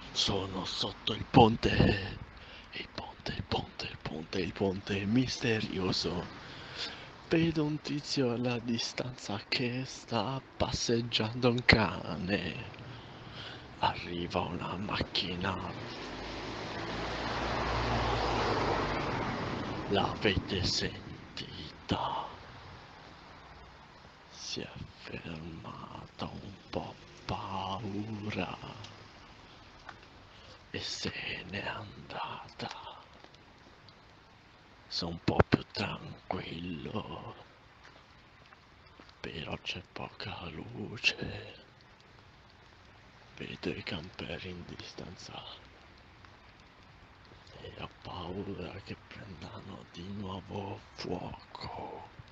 Sono sotto il ponte. Il ponte misterioso. Vedo un tizio alla distanza che sta passeggiando un cane. Arriva una macchina. L'avete sentita? Si è fermata un po' paura e se n'è andata. Sono un po' più tranquillo, però c'è poca luce. Vedo i camperi in distanza e ho paura che prendano di nuovo fuoco.